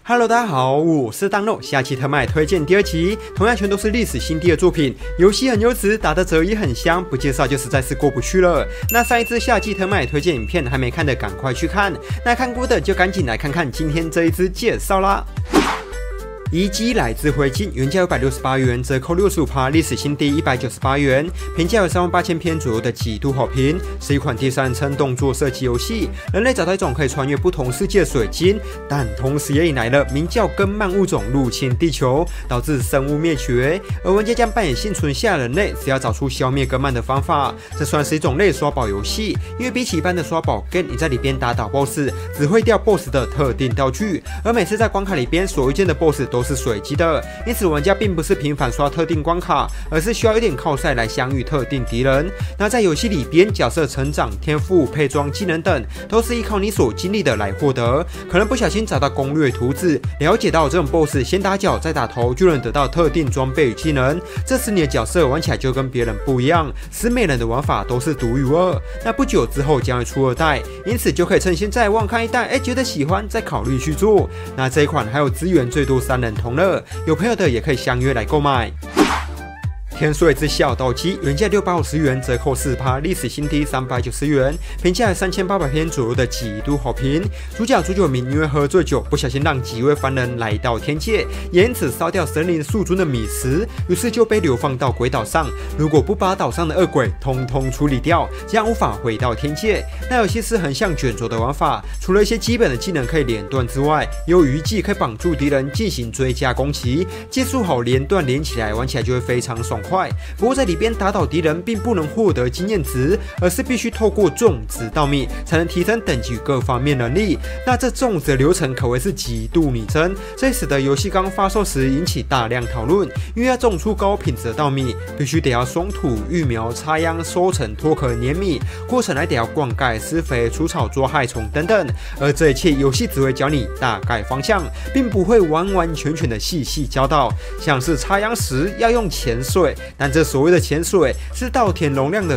Hello， 大家好，我是当肉。下期特卖推荐第二集，同样全都是历史新地的作品，游戏很优质，打的折也很香，不介绍就实在是过不去了。那上一支夏季特卖推荐影片还没看的，赶快去看；那看过的就赶紧来看看今天这一支介绍啦。遗迹来自灰烬，原价568元，折扣65%，历史新低198元，评价有38000篇左右的极度好评，是一款第三人称动作射击游戏。人类找到一种可以穿越不同世界的水晶，但同时也引来了名叫根蔓物种入侵地球，导致生物灭绝。而玩家将扮演幸存下的人类，只要找出消灭根蔓的方法。这算是一种类刷宝游戏，因为比起一般的刷宝 game， 你在里边打倒 BOSS， 只会掉 BOSS 的特定道具，而每次在关卡里边所遇见的 BOSS 都是随机的，因此玩家并不是频繁刷特定关卡，而是需要一点靠赛来相遇特定敌人。那在游戏里边，角色成长、天赋、配装、技能等，都是依靠你所经历的来获得。可能不小心找到攻略图纸，了解到这种 BOSS 先打脚再打头，就能得到特定装备与技能。这时你的角色玩起来就跟别人不一样，死美人的玩法都是独一无二。那不久之后将会出2代，因此就可以趁现在望看1代，觉得喜欢再考虑去做。那这一款还有资源最多3人同乐。有朋友的也可以相约来购买。天穗之小道机原价650元，折扣4%，历史新低390元，评价3800篇左右的极度好评。主角朱九明因为喝醉酒，不小心让几位凡人来到天界，也因此烧掉神灵树尊的米石，于是就被流放到鬼岛上。如果不把岛上的恶鬼通通处理掉，将无法回到天界。那游戏是横向卷轴的玩法，除了一些基本的技能可以连段之外，也有余技可以绑住敌人进行追加攻击，技术好连段连起来，玩起来就会非常爽快。不过在里边打倒敌人并不能获得经验值，而是必须透过种植稻米才能提升等级与各方面能力。那这种植的流程可谓是极度拟真，这使得游戏刚发售时引起大量讨论。因为要种出高品质的稻米，必须得要松土、育苗、插秧、收成、脱壳、碾米，过程还得要灌溉、施肥、除草、捉害虫等等。而这一切游戏只会教你大概方向，并不会完完全全的细细教导。像是插秧时要用潜水，但这所谓的潜水是稻田容量的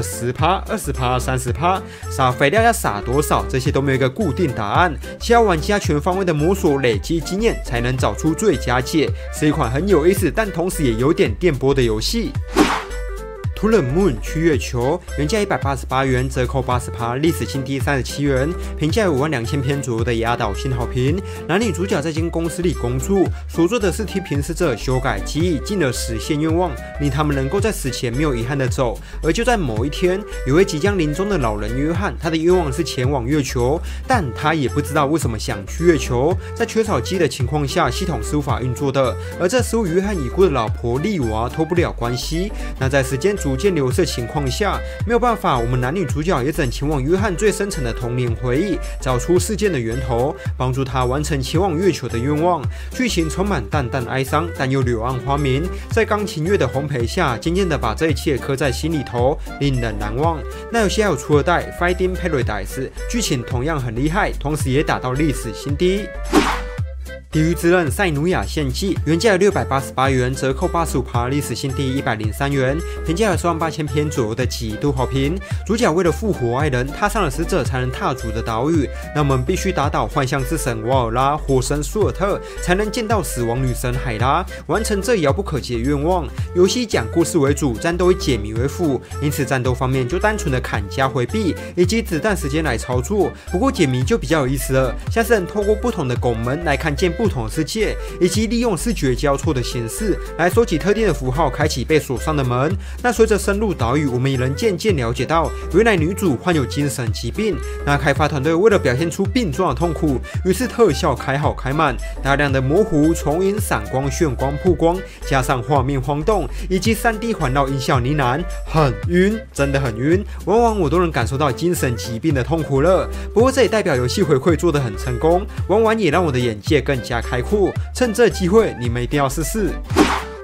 10%、20%、30%，撒肥料要撒多少，这些都没有一个固定答案，需要玩家全方位的摸索、累积经验，才能找出最佳解。是一款很有意思，但同时也有点电波的游戏。To the Moon 去月球原价188元，折扣80%，历史新低37元，评价有52000篇左右的压倒性好评。男女主角在间公司里工作，所做的是替平死者修改记忆，进而实现愿望，令他们能够在死前没有遗憾的走。而就在某一天，有位即将临终的老人约翰，他的愿望是前往月球，但他也不知道为什么想去月球。在缺少记忆的情况下，系统是无法运作的。而这时候，约翰已故的老婆莉娃脱不了关系。那在时间逐渐流逝的情况下，没有办法，我们男女主角也只能前往约翰最深层的童年回忆，找出事件的源头，帮助他完成前往月球的愿望。剧情充满淡淡哀伤，但又柳暗花明，在钢琴乐的烘焙下，渐渐的把这一切刻在心里头，令人难忘。那游戏还有出2代 Finding Paradise， 剧情同样很厉害，同时也达到历史新低。地狱之刃塞努亚献祭原价有688元，折扣85%，历史新低103元，评价有48000篇左右的极度好评。主角为了复活爱人，踏上了死者才能踏足的岛屿，那我们必须打倒幻象之神瓦尔拉、火神苏尔特，才能见到死亡女神海拉，完成这遥不可及的愿望。游戏讲故事为主，战斗以解谜为辅，因此战斗方面就单纯的砍加回避以及子弹时间来操作。不过解谜就比较有意思了，像是能透过不同的拱门来看见不同的世界，以及利用视觉交错的形式来收集特定的符号，开启被锁上的门。那随着深入岛屿，我们也能渐渐了解到，原来女主患有精神疾病。那开发团队为了表现出病状的痛苦，于是特效开好开满，大量的模糊、重影、闪光、炫光、曝光，加上画面晃动以及3D 环绕音效呢喃，很晕，真的很晕。往往我都能感受到精神疾病的痛苦了。不过这也代表游戏回馈做得很成功，玩完也让我的眼界更加开阔。趁这机会，你们一定要试试。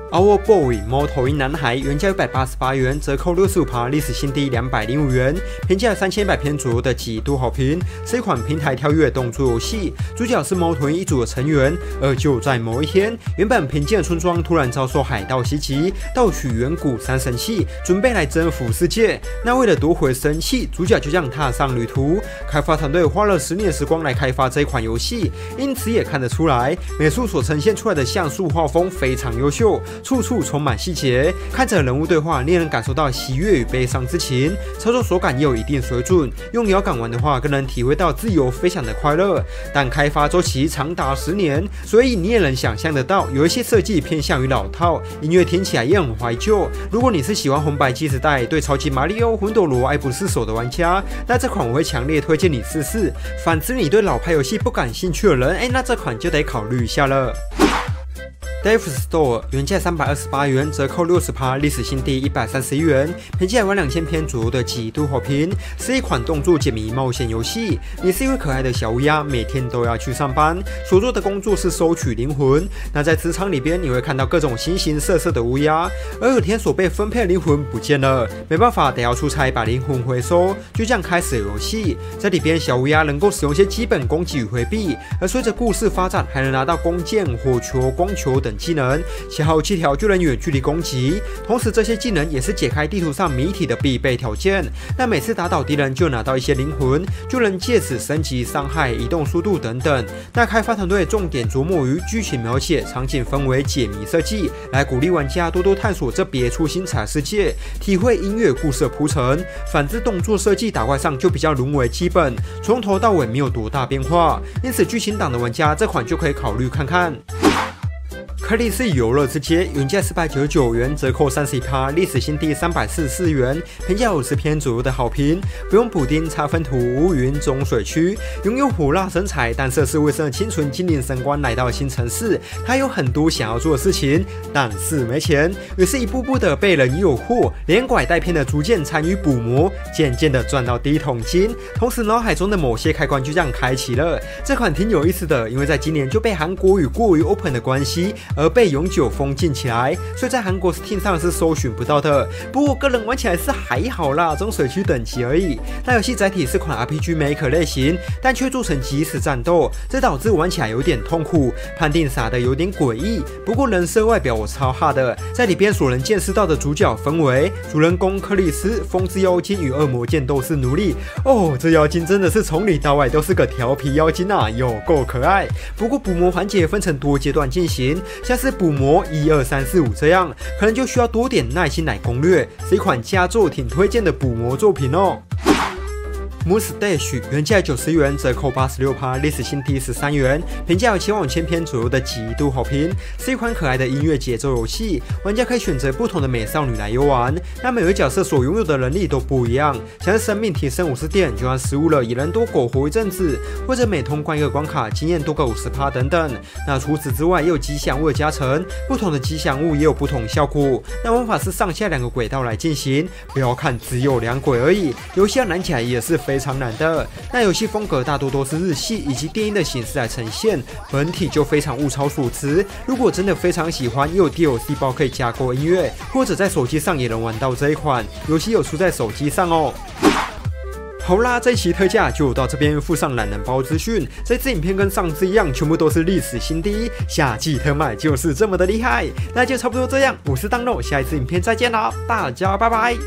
Our Boy 猫头鹰男孩原价188元，折扣65%，历史新低205元，评价3100篇左右的极度好评，是一款平台跳跃动作游戏，主角是猫头鹰一族的成员。而就在某一天，原本平静的村庄突然遭受海盗袭击，盗取远古三神器，准备来征服世界。那为了夺回神器，主角就这样踏上旅途。开发团队花了10年时光来开发这一款游戏，因此也看得出来，美术所呈现出来的像素画风非常优秀，处处充满细节，看着人物对话，令人感受到喜悦与悲伤之情。操作手感也有一定水准，用摇杆玩的话，更能体会到自由飞翔的快乐。但开发周期长达10年，所以你也能想象得到，有一些设计偏向于老套，音乐听起来也很怀旧。如果你是喜欢红白机时代对超级马里奥、魂斗罗爱不释手的玩家，那这款我会强烈推荐你试试。反之，你对老牌游戏不感兴趣的人，那这款就得考虑一下了。Devs Store 原价328元，折扣60%，历史新低131元，评价12000篇左右的极度好评，是一款动作解谜冒险游戏。你是一位可爱的小乌鸦，每天都要去上班，所做的工作是收取灵魂。那在职场里边，你会看到各种形形色色的乌鸦，而有天所被分配的灵魂不见了，没办法，得要出差把灵魂回收。就这样开始了游戏，在里边小乌鸦能够使用一些基本攻击与回避，而随着故事发展，还能拿到弓箭、火球、光球等技能，消耗7条就能远距离攻击。同时，这些技能也是解开地图上谜题的必备条件。那每次打倒敌人就拿到一些灵魂，就能借此升级伤害、移动速度等等。那开发团队重点琢磨于剧情描写、场景氛围、解谜设计，来鼓励玩家多多探索这别出心裁世界，体会音乐故事的铺陈。反之，动作设计打怪上就比较沦为基本，从头到尾没有多大变化。因此，剧情党的玩家这款就可以考虑看看。克里斯游乐之街原价499元，折扣31%，历史新低344元，评价50篇左右的好评。不用补丁，插分图，乌云中水区，拥有火辣身材但涉世未深的清纯精灵神官来到新城市，他有很多想要做的事情，但是没钱，于是一步步的被人诱惑，连拐带骗的逐渐参与捕魔，渐渐的赚到第一桶金。同时，脑海中的某些开关就这样开启了。这款挺有意思的，因为在今年就被韩国语过于 open 的关系，而被永久封禁起来，所以在韩国 Steam 上是搜寻不到的。不过个人玩起来是还好啦，中水区等级而已。那游戏载体是款 RPG Maker 类型，但却做成即时战斗，这导致玩起来有点痛苦，判定啥的有点诡异。不过人设外表我超哈的，在里边所能见识到的主角分为主人公克里斯、风之妖精与恶魔剑斗士奴隶。哦，这妖精真的是从里到外都是个调皮妖精啊，有够可爱。不过捕魔环节分成多阶段进行，像是捕魔1、2、3、4、5这样，可能就需要多点耐心来攻略，是一款佳作，挺推荐的捕魔作品哦。Mustache 原价90元，折扣86%，历史新低13元，评价有75000篇左右的极度好评，是一款可爱的音乐节奏游戏。玩家可以选择不同的美少女来游玩，那每位角色所拥有的能力都不一样，像是生命提升50点，就算失误了也能多苟活一阵子，或者每通关一个关卡，经验多个50%等等。那除此之外，也有吉祥物的加成，不同的吉祥物也有不同效果。那玩法是上下2个轨道来进行，不要看只有2轨而已，游戏要难起来也是非常难的。那游戏风格大多都是日系以及电音的形式来呈现，本体就非常物超所值。如果真的非常喜欢，也有 DLC 包可以加购音乐，或者在手机上也能玩到这一款游戏，有出在手机上哦。好啦，这一期特价就到这边，附上懒人包资讯。这支影片跟上次一样，全部都是历史新低，夏季特卖就是这么的厉害。那就差不多这样，我是当肉，下一次影片再见啦，大家拜拜。